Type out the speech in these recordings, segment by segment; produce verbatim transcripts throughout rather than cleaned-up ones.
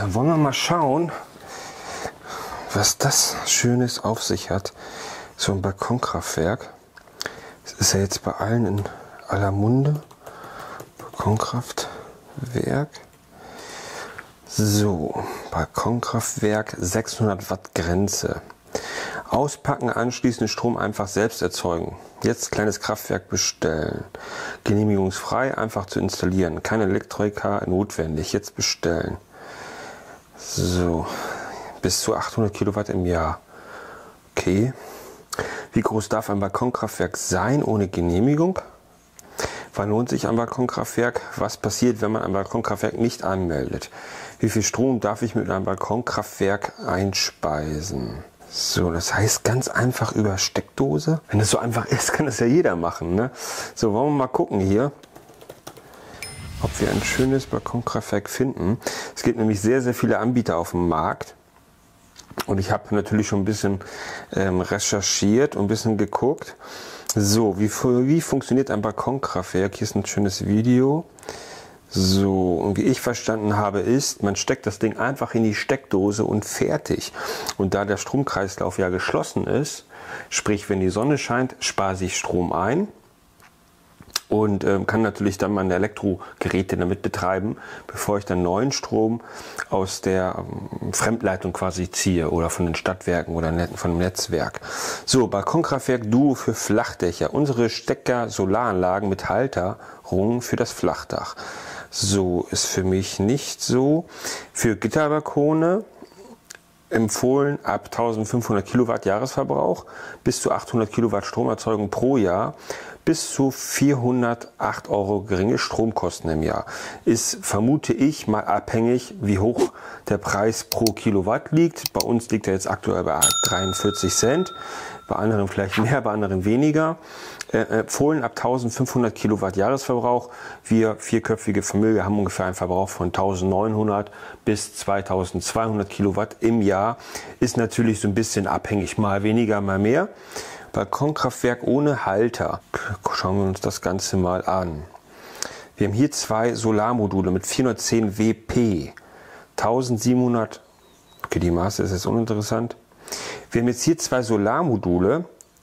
Dann wollen wir mal schauen, was das Schönes auf sich hat. So ein Balkonkraftwerk. Das ist ja jetzt bei allen in aller Munde. Balkonkraftwerk. So, Balkonkraftwerk, sechshundert Watt Grenze. Auspacken, anschließend Strom einfach selbst erzeugen. Jetzt kleines Kraftwerk bestellen. Genehmigungsfrei, einfach zu installieren. Kein Elektriker notwendig. Jetzt bestellen. So, bis zu achthundert Kilowatt im Jahr. Okay. Wie groß darf ein Balkonkraftwerk sein ohne Genehmigung? Wann lohnt sich ein Balkonkraftwerk? Was passiert, wenn man ein Balkonkraftwerk nicht anmeldet? Wie viel Strom darf ich mit einem Balkonkraftwerk einspeisen? So, das heißt ganz einfach über Steckdose. Wenn das so einfach ist, kann das ja jeder machen, ne? So, wollen wir mal gucken hier, ob wir ein schönes Balkonkraftwerk finden. Es gibt nämlich sehr, sehr viele Anbieter auf dem Markt. Und ich habe natürlich schon ein bisschen ähm, recherchiert und ein bisschen geguckt. So, wie, wie funktioniert ein Balkonkraftwerk? Hier ist ein schönes Video. So, und wie ich verstanden habe, ist, man steckt das Ding einfach in die Steckdose und fertig. Und da der Stromkreislauf ja geschlossen ist, sprich, wenn die Sonne scheint, spare ich Strom ein und ähm, kann natürlich dann meine Elektrogeräte damit betreiben, bevor ich dann neuen Strom aus der ähm, Fremdleitung quasi ziehe oder von den Stadtwerken oder von dem Netzwerk. So, Balkonkraftwerk Duo für Flachdächer. Unsere Stecker-Solaranlagen mit Halterung für das Flachdach. So, ist für mich nicht so. Für Gitterbalkone empfohlen ab eintausendfünfhundert Kilowatt Jahresverbrauch bis zu achthundert Kilowatt Stromerzeugung pro Jahr bis zu vierhundertacht Euro geringe Stromkosten im Jahr. Ist, vermute ich, mal abhängig, wie hoch der Preis pro Kilowatt liegt. Bei uns liegt er jetzt aktuell bei dreiundvierzig Cent, bei anderen vielleicht mehr, bei anderen weniger. Äh, empfohlen ab eintausendfünfhundert Kilowatt Jahresverbrauch. Wir vierköpfige Familie haben ungefähr einen Verbrauch von eintausendneunhundert bis zweitausendzweihundert Kilowatt im Jahr. Ist natürlich so ein bisschen abhängig, mal weniger, mal mehr. Balkonkraftwerk ohne Halter. Schauen wir uns das Ganze mal an. Wir haben hier zwei Solarmodule mit vierhundertzehn Watt, eintausendsiebenhundert, okay, die Maße ist jetzt uninteressant. Wir haben jetzt hier zwei Solarmodule,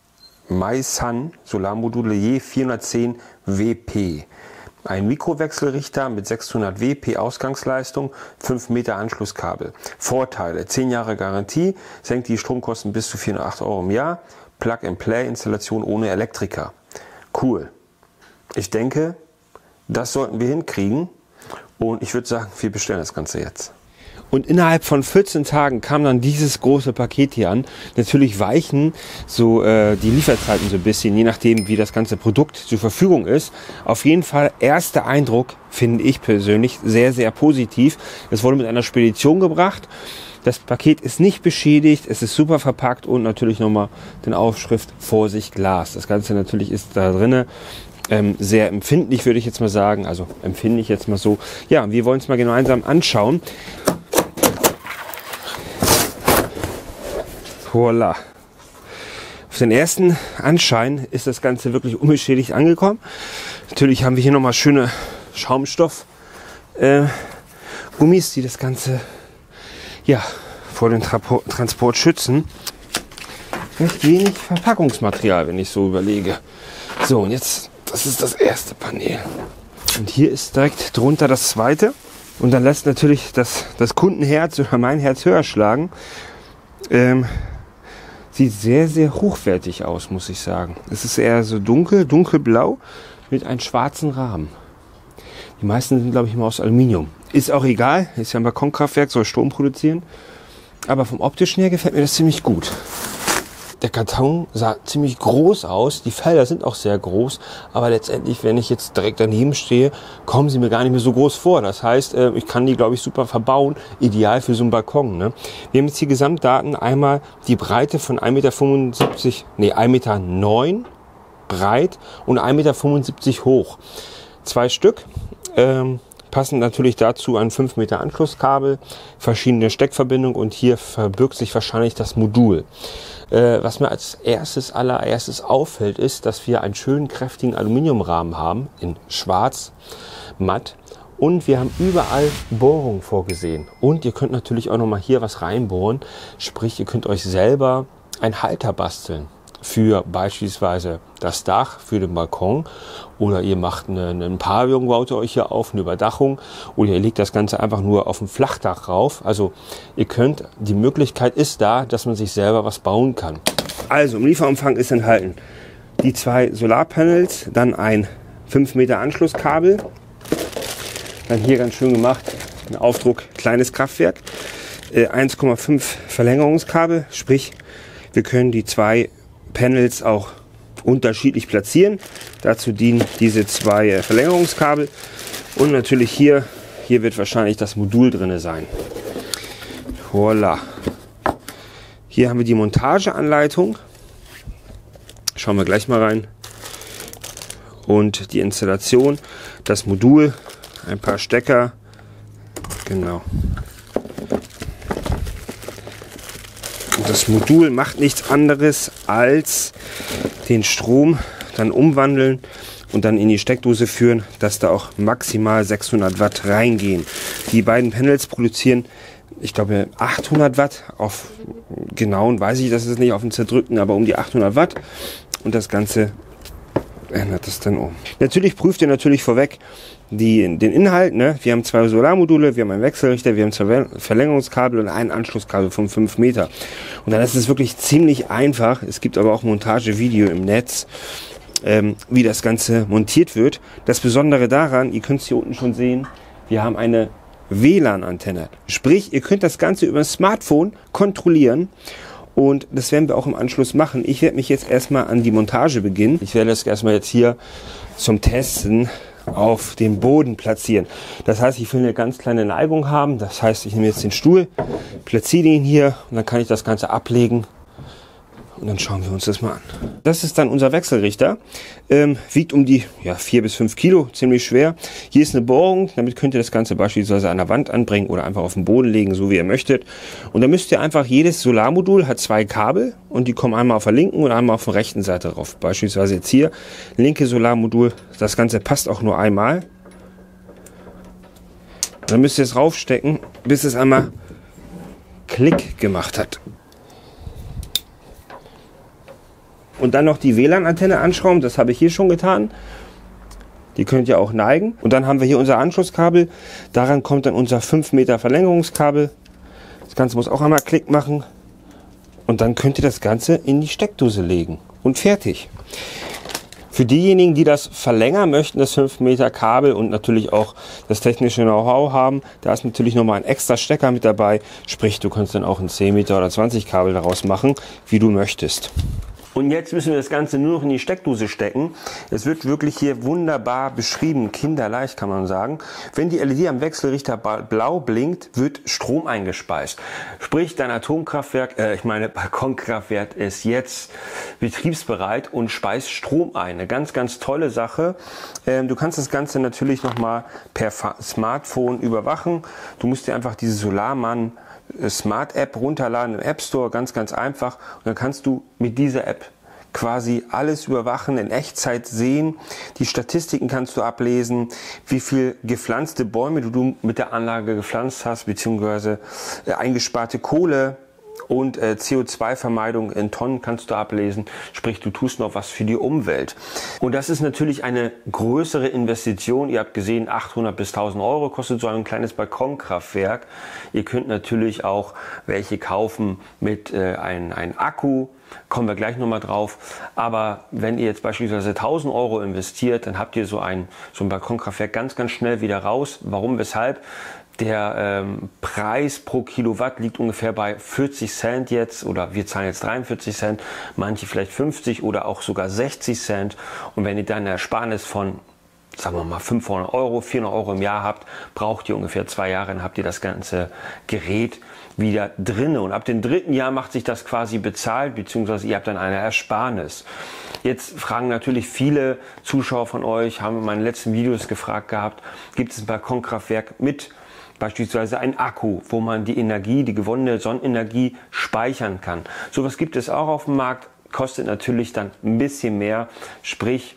MySun Solarmodule, je vierhundertzehn Watt. Ein Mikrowechselrichter mit sechshundert Watt Ausgangsleistung, fünf Meter Anschlusskabel. Vorteile: zehn Jahre Garantie, senkt die Stromkosten bis zu vierhundertacht Euro im Jahr. Plug-and-Play-Installation ohne Elektriker. Cool. Ich denke, das sollten wir hinkriegen. Und ich würde sagen, wir bestellen das Ganze jetzt. Und innerhalb von vierzehn Tagen kam dann dieses große Paket hier an. Natürlich weichen so äh, die Lieferzeiten so ein bisschen, je nachdem wie das ganze Produkt zur Verfügung ist. Auf jeden Fall erster Eindruck, finde ich persönlich, sehr, sehr positiv. Es wurde mit einer Spedition gebracht. Das Paket ist nicht beschädigt, es ist super verpackt und natürlich nochmal den Aufschrift Vorsicht Glas. Das Ganze natürlich ist da drinne. Ähm, sehr empfindlich, würde ich jetzt mal sagen. Also empfinde ich jetzt mal so. Ja, wir wollen es mal gemeinsam anschauen. Voila. Auf den ersten Anschein ist das Ganze wirklich unbeschädigt angekommen. Natürlich haben wir hier nochmal schöne Schaumstoff äh, Gummis, die das Ganze ja, vor dem Tra- Transport schützen. Recht wenig Verpackungsmaterial, wenn ich so überlege. So, und jetzt, das ist das erste Panel. Und hier ist direkt drunter das zweite. Und dann lässt natürlich das, das Kundenherz oder mein Herz höher schlagen. Ähm, sieht sehr, sehr hochwertig aus, muss ich sagen. Es ist eher so dunkel, dunkelblau mit einem schwarzen Rahmen. Die meisten sind, glaube ich, immer aus Aluminium. Ist auch egal, ist ja ein Balkonkraftwerk, soll Strom produzieren. Aber vom optischen her gefällt mir das ziemlich gut. Der Karton sah ziemlich groß aus, die Felder sind auch sehr groß, aber letztendlich, wenn ich jetzt direkt daneben stehe, kommen sie mir gar nicht mehr so groß vor. Das heißt, ich kann die, glaube ich, super verbauen, ideal für so einen Balkon. Ne? Wir haben jetzt hier Gesamtdaten, einmal die Breite von ein Meter fünfundsiebzig, nee, ein Meter neun breit und ein Meter fünfundsiebzig hoch. Zwei Stück. Ähm, Passend natürlich dazu ein fünf Meter Anschlusskabel, verschiedene Steckverbindungen und hier verbirgt sich wahrscheinlich das Modul. Äh, was mir als erstes allererstes auffällt, ist, dass wir einen schönen kräftigen Aluminiumrahmen haben in schwarz, matt Und wir haben überall Bohrungen vorgesehen. Und ihr könnt natürlich auch noch mal hier was reinbohren. Sprich, ihr könnt euch selber einen Halter basteln für beispielsweise das Dach, für den Balkon, oder ihr macht einen, einen Pavillon, baut ihr euch hier auf, eine Überdachung, oder ihr legt das Ganze einfach nur auf ein Flachdach rauf. Also ihr könnt, die Möglichkeit ist da, dass man sich selber was bauen kann. Also im Lieferumfang ist enthalten die zwei Solarpanels, dann ein fünf Meter Anschlusskabel, dann hier ganz schön gemacht, ein Aufdruck, kleines Kraftwerk, äh, eins Komma fünf Verlängerungskabel, sprich wir können die zwei Panels auch unterschiedlich platzieren. Dazu dienen diese zwei äh, Verlängerungskabel und natürlich hier, hier wird wahrscheinlich das Modul drin sein. Voila. Hier haben wir die Montageanleitung. Schauen wir gleich mal rein. Und die Installation, das Modul, ein paar Stecker. Genau. Und das Modul macht nichts anderes als den Strom dann umwandeln und dann in die Steckdose führen, dass da auch maximal sechshundert Watt reingehen. Die beiden Panels produzieren, ich glaube, achthundert Watt. Auf genauen weiß ich, das ist nicht auf dem zerdrückten, aber um die achthundert Watt. Und das Ganze ändert das dann um. Natürlich prüft ihr natürlich vorweg die, den Inhalt. Ne? Wir haben zwei Solarmodule, wir haben einen Wechselrichter, wir haben zwei Verlängerungskabel und ein Anschlusskabel von fünf Meter. Und dann ist es wirklich ziemlich einfach. Es gibt aber auch Montagevideo im Netz, ähm, wie das Ganze montiert wird. Das Besondere daran, ihr könnt es hier unten schon sehen, wir haben eine W L A N-Antenne. Sprich, ihr könnt das Ganze über das Smartphone kontrollieren. Und das werden wir auch im Anschluss machen. Ich werde mich jetzt erstmal an die Montage beginnen. Ich werde das erstmal jetzt hier zum Testen auf dem Boden platzieren. Das heißt, ich will eine ganz kleine Neigung haben. Das heißt, ich nehme jetzt den Stuhl, platziere ihn hier und dann kann ich das Ganze ablegen. Und dann schauen wir uns das mal an. Das ist dann unser Wechselrichter. Ähm, wiegt um die ja, vier bis fünf Kilo, ziemlich schwer. Hier ist eine Bohrung, damit könnt ihr das Ganze beispielsweise an der Wand anbringen oder einfach auf den Boden legen, so wie ihr möchtet. Und dann müsst ihr einfach, jedes Solarmodul hat zwei Kabel und die kommen einmal auf der linken und einmal auf der rechten Seite drauf. Beispielsweise jetzt hier, linke Solarmodul, das Ganze passt auch nur einmal. Und dann müsst ihr es raufstecken, bis es einmal Klick gemacht hat. Und dann noch die W L A N-Antenne anschrauben, das habe ich hier schon getan. Die könnt ihr auch neigen. Und dann haben wir hier unser Anschlusskabel. Daran kommt dann unser fünf Meter Verlängerungskabel. Das Ganze muss auch einmal Klick machen. Und dann könnt ihr das Ganze in die Steckdose legen. Und fertig. Für diejenigen, die das verlängern möchten, das fünf Meter Kabel und natürlich auch das technische Know-how haben, da ist natürlich nochmal ein extra Stecker mit dabei. Sprich, du kannst dann auch ein zehn Meter oder zwanzig Kabel daraus machen, wie du möchtest. Und jetzt müssen wir das Ganze nur noch in die Steckdose stecken. Es wird wirklich hier wunderbar beschrieben, kinderleicht kann man sagen. Wenn die L E D am Wechselrichter blau blinkt, wird Strom eingespeist. Sprich, dein Atomkraftwerk, äh, ich meine Balkonkraftwerk ist jetzt betriebsbereit und speist Strom ein. Eine ganz, ganz tolle Sache. Ähm, du kannst das Ganze natürlich nochmal per Smartphone überwachen. Du musst dir einfach diese Solarmann Smart App runterladen im App Store, ganz, ganz einfach. Und dann kannst du mit dieser App quasi alles überwachen, in Echtzeit sehen. Die Statistiken kannst du ablesen, wie viel gepflanzte Bäume du mit der Anlage gepflanzt hast, beziehungsweise äh, eingesparte Kohle und äh, C O zwei Vermeidung in Tonnen kannst du ablesen. Sprich, du tust noch was für die Umwelt. Und das ist natürlich eine größere Investition. Ihr habt gesehen, achthundert bis tausend Euro kostet so ein kleines Balkonkraftwerk. Ihr könnt natürlich auch welche kaufen mit äh, einem ein Akku. Kommen wir gleich nochmal drauf. Aber wenn ihr jetzt beispielsweise tausend Euro investiert, dann habt ihr so ein, so ein Balkonkraftwerk ganz, ganz schnell wieder raus. Warum, weshalb? Der ähm, Preis pro Kilowatt liegt ungefähr bei vierzig Cent jetzt, oder wir zahlen jetzt dreiundvierzig Cent, manche vielleicht fünfzig oder auch sogar sechzig Cent. Und wenn ihr dann eine Ersparnis von, sagen wir mal, fünfhundert Euro, vierhundert Euro im Jahr habt, braucht ihr ungefähr zwei Jahre, dann habt ihr das ganze Gerät wieder drinne. Und ab dem dritten Jahr macht sich das quasi bezahlt, beziehungsweise ihr habt dann eine Ersparnis. Jetzt fragen natürlich viele Zuschauer von euch, haben in meinen letzten Videos gefragt gehabt, gibt es ein Balkonkraftwerk mit beispielsweise ein Akku, wo man die Energie, die gewonnene Sonnenenergie speichern kann. Sowas gibt es auch auf dem Markt, kostet natürlich dann ein bisschen mehr, sprich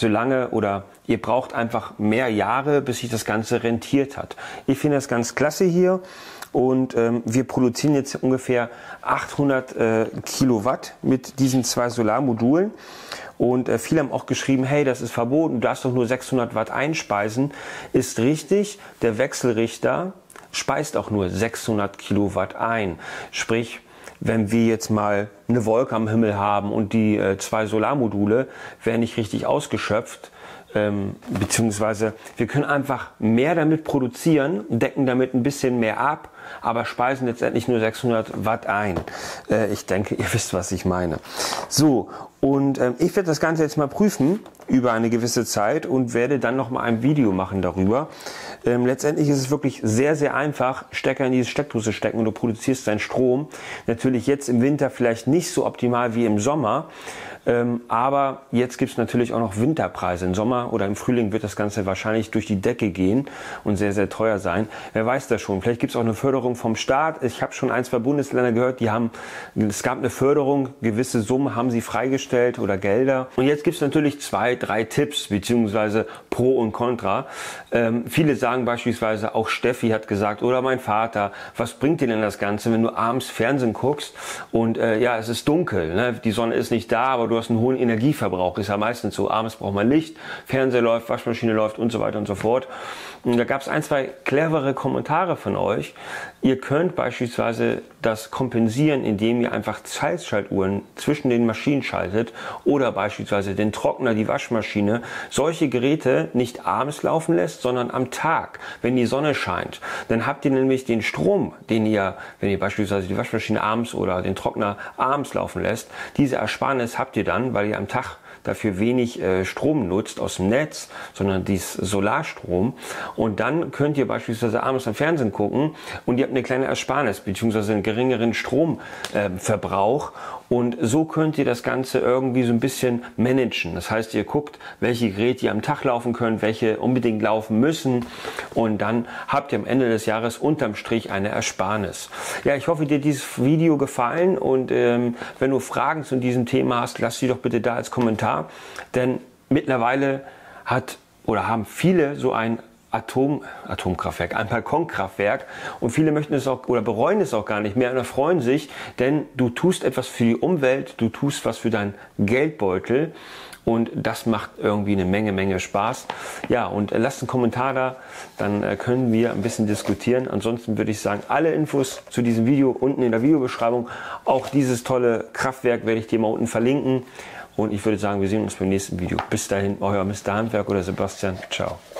so lange oder ihr braucht einfach mehr Jahre, bis sich das Ganze rentiert hat. Ich finde das ganz klasse hier und ähm, wir produzieren jetzt ungefähr achthundert äh, Kilowatt mit diesen zwei Solarmodulen. Und äh, viele haben auch geschrieben, hey, das ist verboten, du darfst doch nur sechshundert Watt einspeisen. Ist richtig, der Wechselrichter speist auch nur sechshundert Kilowatt ein. Sprich, wenn wir jetzt mal eine Wolke am Himmel haben und die äh, zwei Solarmodule werden nicht richtig ausgeschöpft, ähm, beziehungsweise wir können einfach mehr damit produzieren, decken damit ein bisschen mehr ab, aber speisen letztendlich nur sechshundert Watt ein. Äh, ich denke, ihr wisst, was ich meine. So, und ähm, ich werde das Ganze jetzt mal prüfen über eine gewisse Zeit und werde dann noch mal ein Video machen darüber. Ähm, letztendlich ist es wirklich sehr, sehr einfach. Stecker in diese Steckdose stecken und du produzierst deinen Strom. Natürlich jetzt im Winter vielleicht nicht so optimal wie im Sommer. Ähm, aber jetzt gibt es natürlich auch noch Winterpreise. Im Sommer oder im Frühling wird das Ganze wahrscheinlich durch die Decke gehen und sehr, sehr teuer sein. Wer weiß das schon. Vielleicht gibt es auch eine Förderung vom Staat. Ich habe schon ein, zwei Bundesländer gehört, die haben, es gab eine Förderung, gewisse Summen haben sie freigestellt oder Gelder. Und jetzt gibt es natürlich zwei, drei Tipps beziehungsweise Pro und Contra. Ähm, viele sagen beispielsweise, auch Steffi hat gesagt oder mein Vater, was bringt dir denn das Ganze, wenn du abends Fernsehen guckst und äh, ja, es ist dunkel, ne? Die Sonne ist nicht da, aber du hast einen hohen Energieverbrauch. Ist ja meistens so, abends braucht man Licht, Fernseher läuft, Waschmaschine läuft und so weiter und so fort. Und da gab es ein, zwei clevere Kommentare von euch. Ihr könnt beispielsweise das kompensieren, indem ihr einfach Zeitschaltuhren zwischen den Maschinen schaltet oder beispielsweise den Trockner, die Waschmaschine, solche Geräte nicht abends laufen lässt, sondern am Tag, wenn die Sonne scheint. Dann habt ihr nämlich den Strom, den ihr, wenn ihr beispielsweise die Waschmaschine abends oder den Trockner abends laufen lässt, diese Ersparnis habt ihr dann, weil ihr am Tag dafür wenig äh, Strom nutzt aus dem Netz, sondern dies Solarstrom. Und dann könnt ihr beispielsweise abends am Fernsehen gucken und ihr habt eine kleine Ersparnis beziehungsweise einen geringeren Stromverbrauch. Äh, und so könnt ihr das Ganze irgendwie so ein bisschen managen. Das heißt, ihr guckt, welche Geräte ihr am Tag laufen könnt, welche unbedingt laufen müssen. Und dann habt ihr am Ende des Jahres unterm Strich eine Ersparnis. Ja, ich hoffe, dir hat dieses Video gefallen. Und ähm, wenn du Fragen zu diesem Thema hast, lass sie doch bitte da als Kommentar. Denn mittlerweile hat oder haben viele so ein Atom, Atomkraftwerk, ein Balkonkraftwerk und viele möchten es auch oder bereuen es auch gar nicht mehr und erfreuen sich, denn du tust etwas für die Umwelt, du tust was für deinen Geldbeutel und das macht irgendwie eine Menge, Menge Spaß. Ja, und lasst einen Kommentar da, dann können wir ein bisschen diskutieren. Ansonsten würde ich sagen, alle Infos zu diesem Video unten in der Videobeschreibung. Auch dieses tolle Kraftwerk werde ich dir mal unten verlinken. Und ich würde sagen, wir sehen uns beim nächsten Video. Bis dahin, euer Mister Handwerk oder Sebastian. Ciao.